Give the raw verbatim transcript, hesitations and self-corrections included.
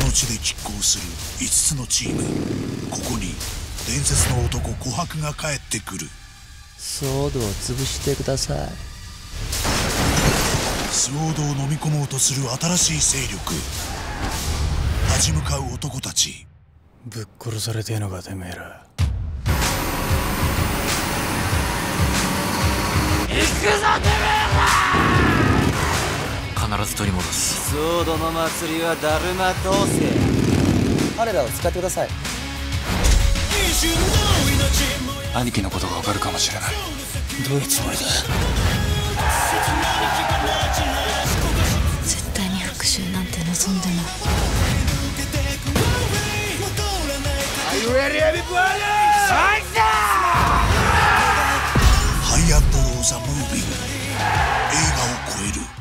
の地で拮抗するいつつのチーム。ここに伝説の男琥珀が帰ってくる。 ソードを潰してください。 スウォードを飲み込もうとする新しい勢力。立ち向かう男たち。 ぶっ殺されてえのかてめえら。 行くぞてめえら。 必ず取り戻す。 ソードの祭りはだるま通せ。彼らを使ってください。 兄貴のことがわかるかもしれない。 どういうつもりだ。 絶対に復讐なんて望んでない。 ハイアンドローザムービー。映画を超える。